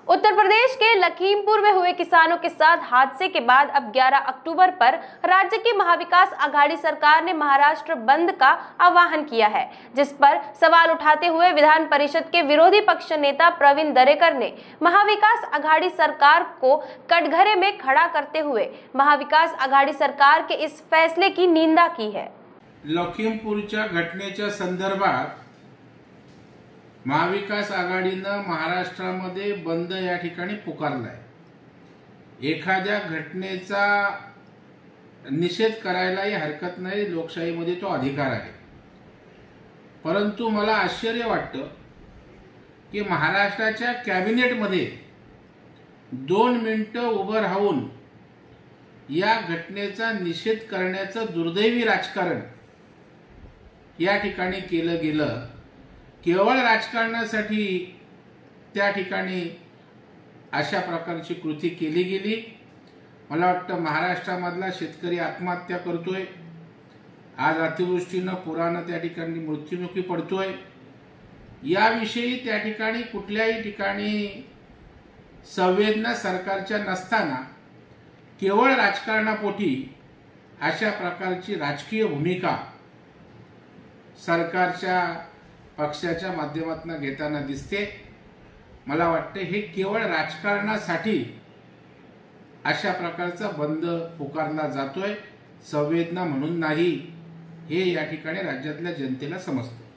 उत्तर प्रदेश के लखीमपुर में हुए किसानों के साथ हादसे के बाद अब 11 अक्टूबर पर राज्य की महाविकास आघाड़ी सरकार ने महाराष्ट्र बंद का आह्वान किया है, जिस पर सवाल उठाते हुए विधान परिषद के विरोधी पक्ष नेता प्रवीण दरेकर ने महाविकास आघाड़ी सरकार को कटघरे में खड़ा करते हुए महाविकास आघाड़ी सरकार के इस फैसले की निंदा की है। लखीमपूरच्या घटनेच्या संदर्भात महाविकास आघाडीनं महाराष्ट्रामध्ये बंद या ठिकाणी पुकारलाय। एखाद्या घटनेचा निषेध करायलाही हरकत नाही, लोकशाहीमध्ये तो अधिकार आहे। परंतु मला आश्चर्य वाटतं की महाराष्ट्राच्या कॅबिनेटमध्ये 2 मिनिटं उभं राहून या घटनेचा निषेध करण्याचं दुर्दैवी राजकारण या ठिकाणी केलं गेलं। केवळ राजकारणासाठी त्या ठिकाणी अशा प्रकारची कृती केली गेली। मला वाटतं महाराष्ट्रामधला शेतकरी आत्महत्या करतोय, आज अतिवृष्टीनं पुरानं त्या ठिकाणी मृत्युमुखी पडतोय। याविषयी त्या ठिकाणी कुठल्याही ठिकाणी संवेदना सरकारच्या नसताना केवळ राजकारणापोटी अशा प्रकारची राजकीय भूमिका सरकारच्या पक्षाच्या माध्यमातून घेताना दिसते। मला वाटते हे केवळ राजकारणासाठी अशा प्रकारचा बंद पुकारला जातोय, संवेदना म्हणून नाही, हे या ठिकाणी राज्यातल्या जनतेला समजतं।